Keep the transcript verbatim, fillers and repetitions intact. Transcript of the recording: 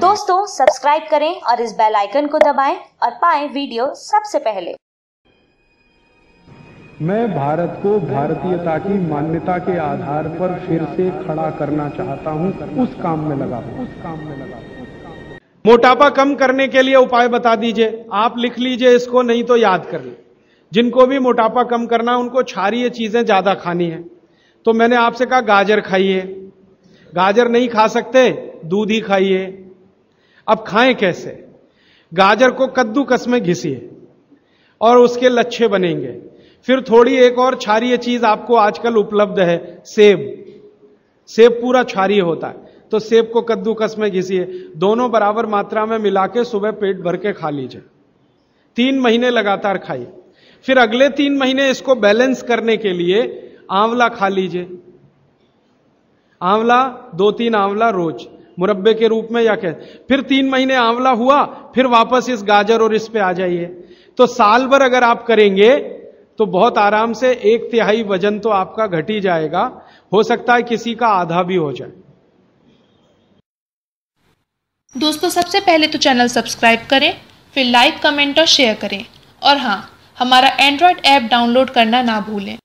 दोस्तों सब्सक्राइब करें और इस बेल आइकन को दबाएं और पाएं वीडियो सबसे पहले। मैं भारत को भारतीयता की मान्यता के आधार पर फिर से खड़ा करना चाहता हूं, उस काम में लगा हूं, उस काम में लगा हूं। मोटापा कम करने के लिए उपाय बता दीजिए। आप लिख लीजिए इसको, नहीं तो याद कर लीजिए। जिनको भी मोटापा कम करना है उनको क्षारीय चीजें ज्यादा खानी है। तो मैंने आपसे कहा गाजर खाइए, गाजर नहीं खा सकते दूध ही खाइए। अब खाएं कैसे? गाजर को कद्दूकस में घिसिए और उसके लच्छे बनेंगे। फिर थोड़ी एक और क्षारीय चीज आपको आजकल उपलब्ध है, सेब। सेब पूरा क्षारीय होता है, तो सेब को कद्दूकस में घिसिए। दोनों बराबर मात्रा में मिला के सुबह पेट भर के खा लीजिए। तीन महीने लगातार खाइए। फिर अगले तीन महीने इसको बैलेंस करने के लिए आंवला खा लीजिए। आंवला दो तीन आंवला रोज मुरब्बे के रूप में या क्या। फिर तीन महीने आंवला हुआ, फिर वापस इस गाजर और इस पे आ जाइए। तो साल भर अगर आप करेंगे तो बहुत आराम से एक तिहाई वजन तो आपका घट ही जाएगा। हो सकता है किसी का आधा भी हो जाए। दोस्तों सबसे पहले तो चैनल सब्सक्राइब करें, फिर लाइक, कमेंट और शेयर करें। और हाँ, हमारा एंड्रॉयड ऐप डाउनलोड करना ना भूलें।